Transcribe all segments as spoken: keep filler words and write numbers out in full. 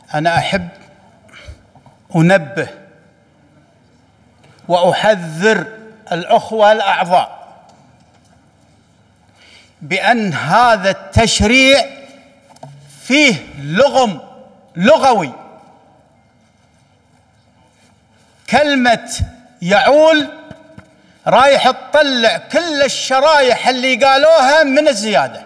أنا أحب أنبه وأحذر الأخوة الأعضاء بأن هذا التشريع فيه لغم لغوي. كلمة يعول رايح تطلع كل الشرايح اللي قالوها من الزيادة.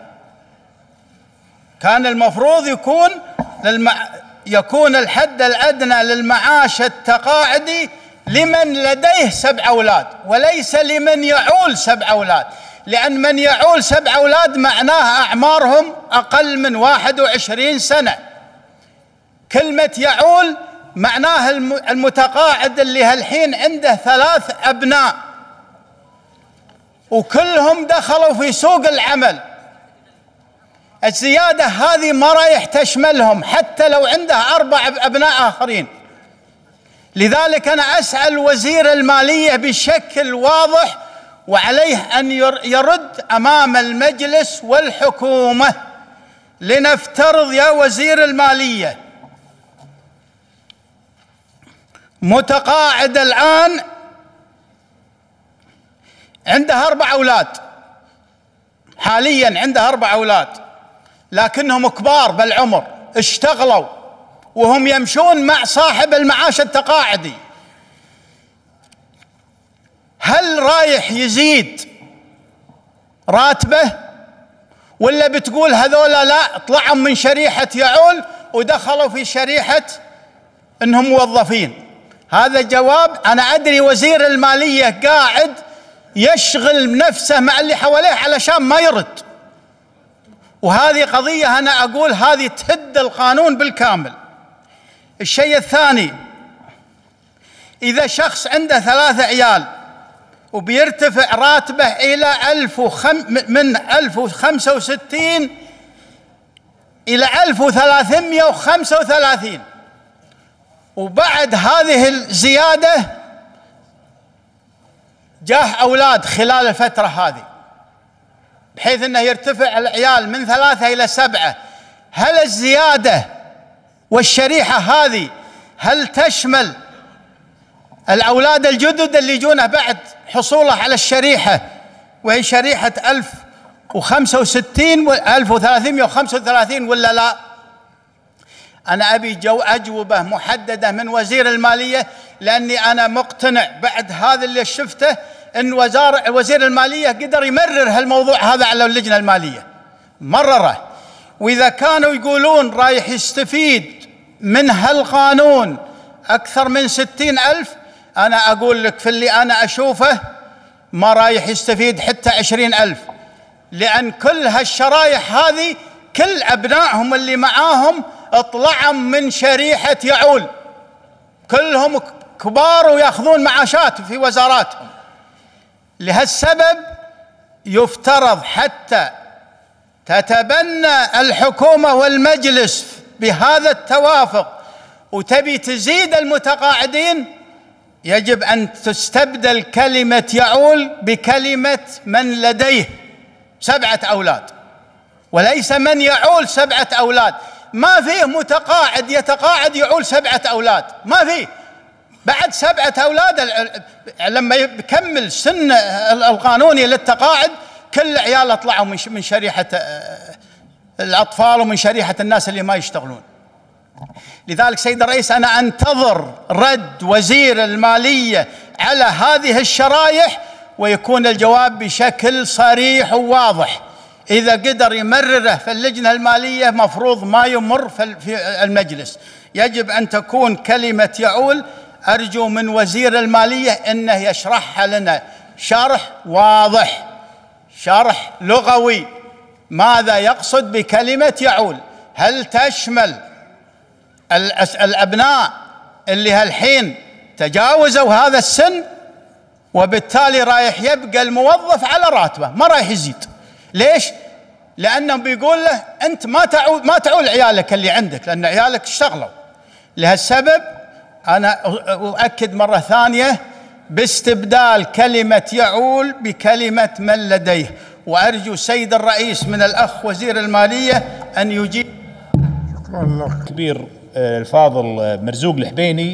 كان المفروض يكون للمع... يكون الحد الأدنى للمعاش التقاعدي لمن لديه سبع أولاد وليس لمن يعول سبع أولاد، لأن من يعول سبع أولاد معناه أعمارهم أقل من واحد وعشرين سنة. كلمة يعول معناه المتقاعد اللي هالحين عنده ثلاث أبناء وكلهم دخلوا في سوق العمل. الزيادة هذه ما رايح تشملهم حتى لو عنده أربع أبناء آخرين. لذلك أنا أسأل وزير المالية بشكل واضح وعليه أن يرد أمام المجلس والحكومة. لنفترض يا وزير المالية متقاعد الآن عنده أربع أولاد، حاليا عنده أربع أولاد لكنهم كبار بالعمر، اشتغلوا وهم يمشون مع صاحب المعاش التقاعدي. هل رايح يزيد راتبه ولا بتقول هذولا لا طلعوا من شريحة يعول ودخلوا في شريحة انهم موظفين؟ هذا جواب. انا ادري وزير المالية قاعد يشغل نفسه مع اللي حواليه علشان ما يرد، وهذه قضية أنا أقول هذه تهد القانون بالكامل. الشيء الثاني، إذا شخص عنده ثلاثة عيال وبيرتفع راتبه إلى ألف وخم من ألف وخمسة وستين إلى ألف وثلاثمائة وخمسة وثلاثين، وبعد هذه الزيادة جاه أولاد خلال الفترة هذه بحيث أنه يرتفع العيال من ثلاثة إلى سبعة، هل الزيادة والشريحة هذه هل تشمل الأولاد الجدد اللي يجونه بعد حصوله على الشريحة وهي شريحة ألف وخمسة وستين وألف وثلاثمائة وخمسة وثلاثين ولا لا؟ أنا أبي جو أجوبة محددة من وزير المالية، لأني أنا مقتنع بعد هذا اللي شفته أن وزارة وزير المالية قدر يمرر هالموضوع هذا على اللجنة المالية، مرره. وإذا كانوا يقولون رايح يستفيد من هالقانون أكثر من ستين ألف، أنا أقول لك في اللي أنا أشوفه ما رايح يستفيد حتى عشرين ألف، لأن كل هالشرايح هذه كل أبنائهم اللي معاهم اطلعوا من شريحة يعول، كلهم كبار ويأخذون معاشات في وزاراتهم. لهالسبب يفترض حتى تتبنى الحكومة والمجلس بهذا التوافق وتبي تزيد المتقاعدين، يجب أن تستبدل كلمة يعول بكلمة من لديه سبعة أولاد، وليس من يعول سبعة أولاد. ما فيه متقاعد يتقاعد يعول سبعة أولاد، ما فيه. بعد سبعة أولاد لما يكمل سن القانوني للتقاعد كل عياله طلعوا من شريحة الأطفال ومن شريحة الناس اللي ما يشتغلون. لذلك سيد الرئيس أنا أنتظر رد وزير المالية على هذه الشرايح ويكون الجواب بشكل صريح وواضح. إذا قدر يمرره في اللجنة المالية مفروض ما يمر في المجلس. يجب أن تكون كلمة يعول، أرجو من وزير المالية أنه يشرحها لنا شرح واضح، شرح لغوي، ماذا يقصد بكلمة يعول؟ هل تشمل الأبناء اللي هالحين تجاوزوا هذا السن وبالتالي رايح يبقى الموظف على راتبه ما رايح يزيد؟ ليش؟ لأنه بيقول له أنت ما تعول ما تعول عيالك اللي عندك لأن عيالك اشتغلوا. لهالسبب أنا أؤكد مرة ثانية باستبدال كلمة يعول بكلمة من لديه، وأرجو سيد الرئيس من الأخ وزير المالية أن يجيب. شكرا لك. كبير الفاضل مرزوق الحبيني،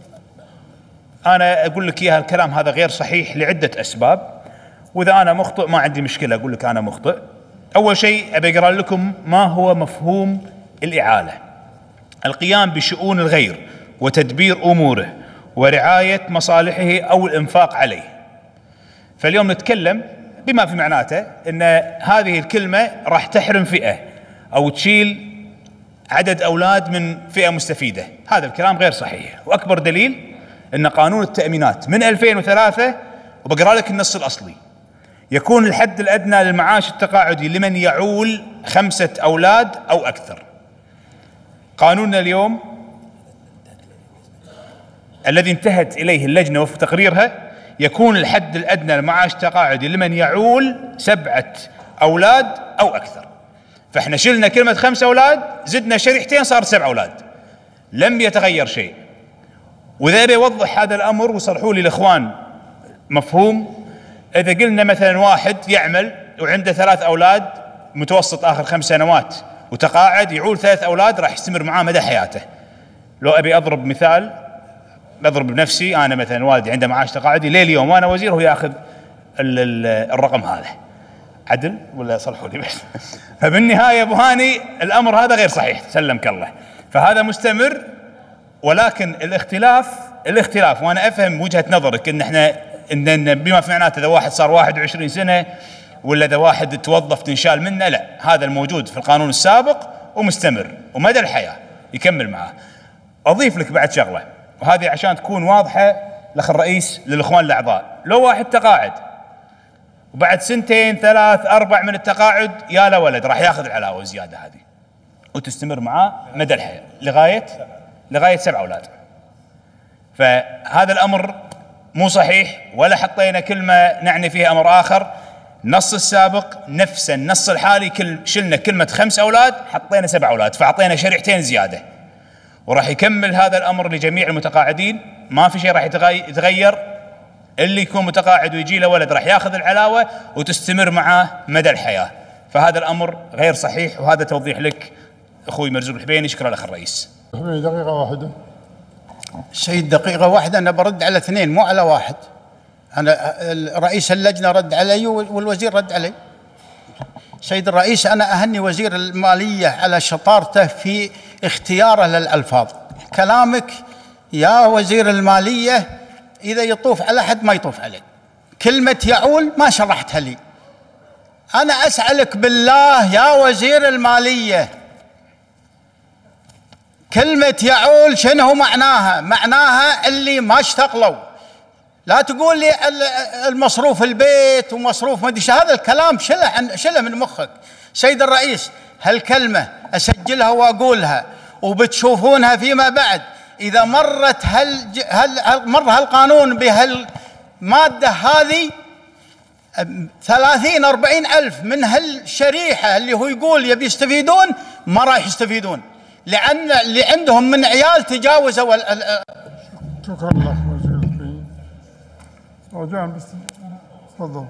أنا أقول لك إياها الكلام هذا غير صحيح لعدة أسباب، وإذا أنا مخطئ ما عندي مشكلة أقول لك أنا مخطئ. أول شيء أبي أقرأ لكم ما هو مفهوم الإعالة: القيام بشؤون الغير وتدبير أموره ورعاية مصالحه أو الإنفاق عليه. فاليوم نتكلم بما في معناته أن هذه الكلمة راح تحرم فئة أو تشيل عدد أولاد من فئة مستفيدة. هذا الكلام غير صحيح، وأكبر دليل أن قانون التأمينات من ألفين وثلاثة، وبقرأ لك النص الأصلي، يكون الحد الأدنى للمعاش التقاعدي لمن يعول خمسة أولاد أو أكثر. قانوننا اليوم الذي انتهت إليه اللجنة وفق تقريرها يكون الحد الأدنى للمعاش التقاعدي لمن يعول سبعة أولاد أو أكثر. فإحنا شلنا كلمة خمسة أولاد، زدنا شريحتين صار سبع أولاد، لم يتغير شيء. وإذا أبي أوضح هذا الأمر وصرحوا لي الإخوان مفهوم، إذا قلنا مثلا واحد يعمل وعنده ثلاث أولاد متوسط آخر خمس سنوات وتقاعد يعول ثلاث أولاد، راح يستمر معاه مدى حياته. لو أبي أضرب مثال بضرب بنفسي، أنا مثلا والدي عنده معاش تقاعدي ليه اليوم وأنا وزير هو يأخذ الرقم هذا، عدل ولا صلحوا لي بس؟ فبالنهاية أبو هاني الأمر هذا غير صحيح، سلمك الله. فهذا مستمر، ولكن الاختلاف الاختلاف وأنا أفهم وجهة نظرك إن إحنا إن بما في معناته إذا واحد صار واحد وعشرين سنة ولا إذا واحد توظف تنشال منه، لا، هذا الموجود في القانون السابق ومستمر ومدى الحياة يكمل معه. أضيف لك بعد شغلة، وهذه عشان تكون واضحة لأخ الرئيس للإخوان الأعضاء: لو واحد تقاعد وبعد سنتين ثلاث أربع من التقاعد يا لا ولد راح ياخذ العلاوة الزيادة هذه وتستمر معاه مدى الحياة لغاية لغاية سبع أولاد. فهذا الأمر مو صحيح، ولا حطينا كلمة نعني فيها أمر آخر. النص السابق نفس النص الحالي، كل شلنا كلمة خمس أولاد حطينا سبع أولاد، فأعطينا شريحتين زيادة، وراح يكمل هذا الأمر لجميع المتقاعدين. ما في شيء راح يتغير، اللي يكون متقاعد ويجي له ولد راح ياخذ العلاوة وتستمر معاه مدى الحياة. فهذا الأمر غير صحيح، وهذا توضيح لك أخوي مرزوق الحبيني. شكرا لك الرئيس. دقيقة واحدة سيد، دقيقة واحدة. أنا برد على اثنين مو على واحد. أنا رئيس اللجنة رد علي والوزير رد علي. سيد الرئيس، أنا أهني وزير المالية على شطارته في اختياره للألفاظ. كلامك يا وزير المالية إذا يطوف على أحد ما يطوف عليه. كلمة يعول ما شرحتها لي. أنا أسألك بالله يا وزير المالية، كلمة يعول شنو معناها؟ معناها اللي ما اشتغلوا. لا تقول لي المصروف البيت ومصروف ما ادري، هذا الكلام شله شله من مخك. سيد الرئيس، هالكلمة أسجلها وأقولها وبتشوفونها فيما بعد إذا مرت هل هل مر هالقانون بهالمادة هذه ثلاثين أربعين ألف من هالشريحة اللي هو يقول يبي يستفيدون ما راح يستفيدون، لأن اللي عندهم من عيال تجاوزوا. شكرا لك وزير الحبيني. رجاء بس تفضل.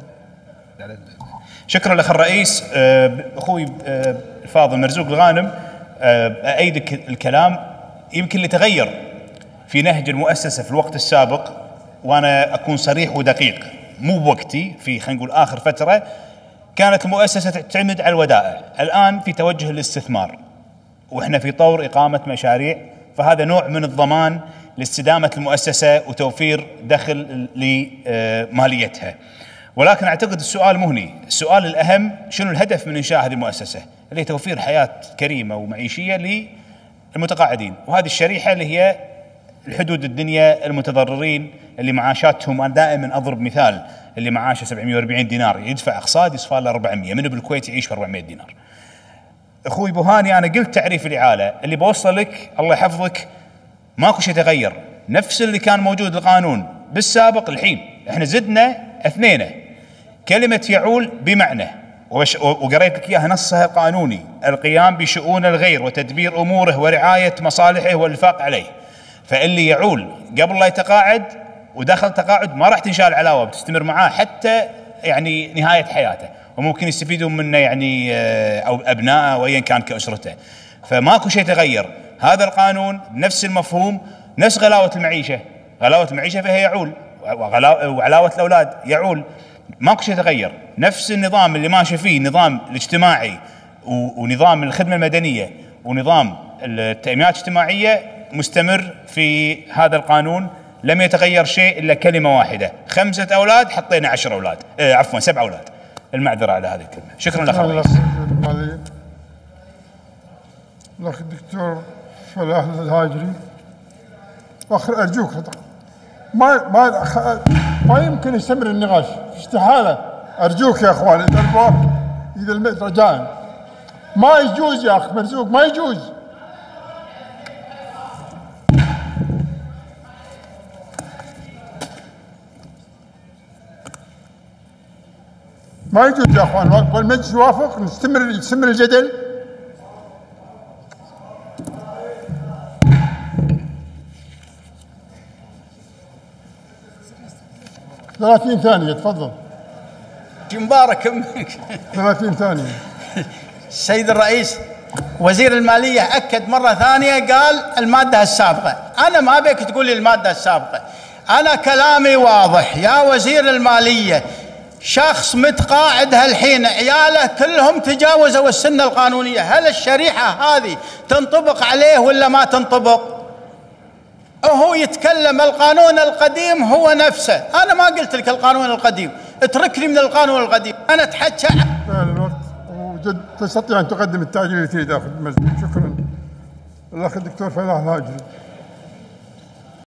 شكرا لك الرئيس. أخوي الفاضل مرزوق الغانم، أأيدك الكلام. يمكن اللي تغير في نهج المؤسسة في الوقت السابق، وأنا أكون صريح ودقيق مو بوقتي، في خلينا نقول آخر فترة كانت المؤسسة تعتمد على الودائع، الآن في توجه للاستثمار، وإحنا في طور إقامة مشاريع، فهذا نوع من الضمان لاستدامة المؤسسة وتوفير دخل لماليتها. ولكن أعتقد السؤال مهني، السؤال الأهم شنو الهدف من إنشاء هذه المؤسسة، اللي هي توفير حياة كريمة ومعيشية للمتقاعدين، وهذه الشريحة اللي هي الحدود الدنيا المتضررين اللي معاشاتهم، أنا دائما أضرب مثال، اللي معاشه سبعمئة وأربعين دينار يدفع أقساط يصفى له أربعمئة، من بالكويت يعيش ب أربعمئة دينار. أخوي بوهاني، أنا قلت تعريف الإعالة اللي بوصل لك، الله يحفظك، ماكو شيء تغير، نفس اللي كان موجود القانون بالسابق الحين، احنا زدنا اثنين، كلمة يعول بمعنى، وقريت لك إياها نصها قانوني: القيام بشؤون الغير وتدبير أموره ورعاية مصالحه والإنفاق عليه. فاللي يعول قبل لا يتقاعد ودخل تقاعد ما راح تنشال علاوة، بتستمر معاه حتى يعني نهاية حياته، وممكن يستفيدون منه يعني أو أبنائه أو أيا كان كأسرته. فماكو شيء تغير. هذا القانون نفس المفهوم، نفس غلاوة المعيشة، غلاوة المعيشة فيها يعول، وعلاوة الأولاد يعول، ماكو شيء تغير. نفس النظام اللي ماشي فيه النظام الاجتماعي ونظام الخدمة المدنية ونظام التأمينات الاجتماعية مستمر في هذا القانون، لم يتغير شيء إلا كلمة واحدة: خمسة أولاد حطينا عشر أولاد، آه عفوا سبع أولاد. المعذرة على هذه الكلمة. شكرا لك الرئيس. الأخ الدكتور فلاح الهاجري. أخر أرجوك ما ما ما يمكن يستمر النقاش، استحالة. أرجوك يا أخوان، إذا الباب إذا رجاء ما يجوز يا أخ مرزوق، ما يجوز. ما يجوز يا اخوان، والمجلس يوافق نستمر يستمر الجدل. ثلاثين ثانية تفضل. مبارك امك. ثلاثين ثانية. السيد الرئيس وزير المالية أكد مرة ثانية، قال المادة السابقة. أنا ما بيك تقول لي المادة السابقة، أنا كلامي واضح يا وزير المالية. شخص متقاعد هالحين عياله كلهم تجاوزوا السن القانونية، هل الشريحة هذه تنطبق عليه ولا ما تنطبق؟ وهو يتكلم القانون القديم هو نفسه. أنا ما قلت لك القانون القديم، اتركني من القانون القديم، أنا أتحكى الوقت وجد تستطيع أن تقدم التعديل اللي تريد. أخذ المجلس. شكرا. الأخ الدكتور فلاح الهاجري.